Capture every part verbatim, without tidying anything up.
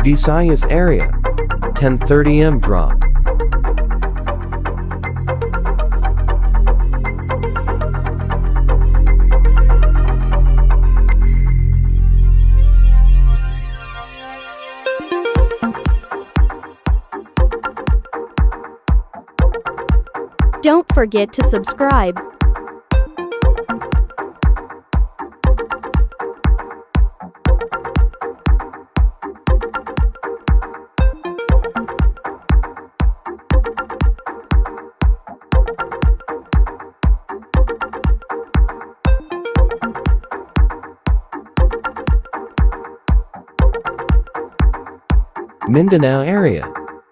Visayas area. ten thirty a m draw. Don't forget to subscribe. Mindanao area.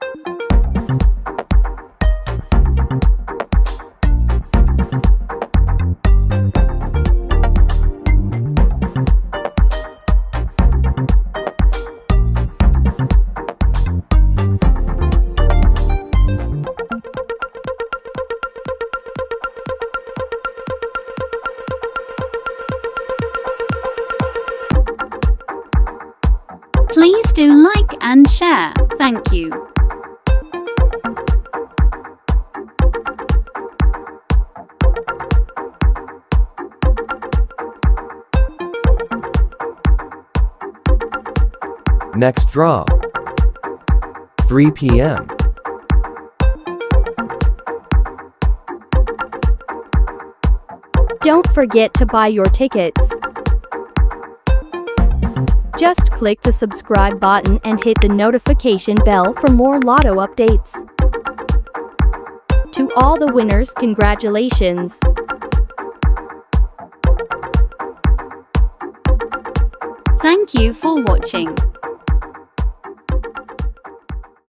Please do like and share. Thank you. Next draw. three p m Don't forget to buy your tickets. Just click the subscribe button and hit the notification bell for more lotto updates. To all the winners, congratulations! Thank you for watching.